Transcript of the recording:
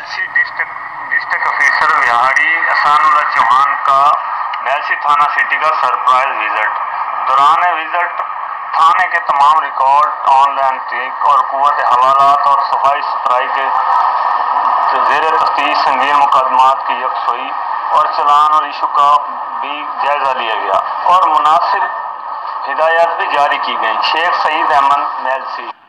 Mailsi district officer Vehari Ehsan Ullah Chauhan کا میلسی تھانہ city کا سرپرائز وزٹ۔ دوران وزٹ تھانے کے تمام ریکارڈ آن لائن ٹیک اور قوت حوالات اور صفائی ستھرائی کے زیر تفتیش سنگین مقدمات کی یکسوئی اور چلان اور ایشو کا بھی جائزہ لیا گیا اور مناسب ہدایات بھی جاری کی گئیں۔ شیخ سعید احمد میلسی۔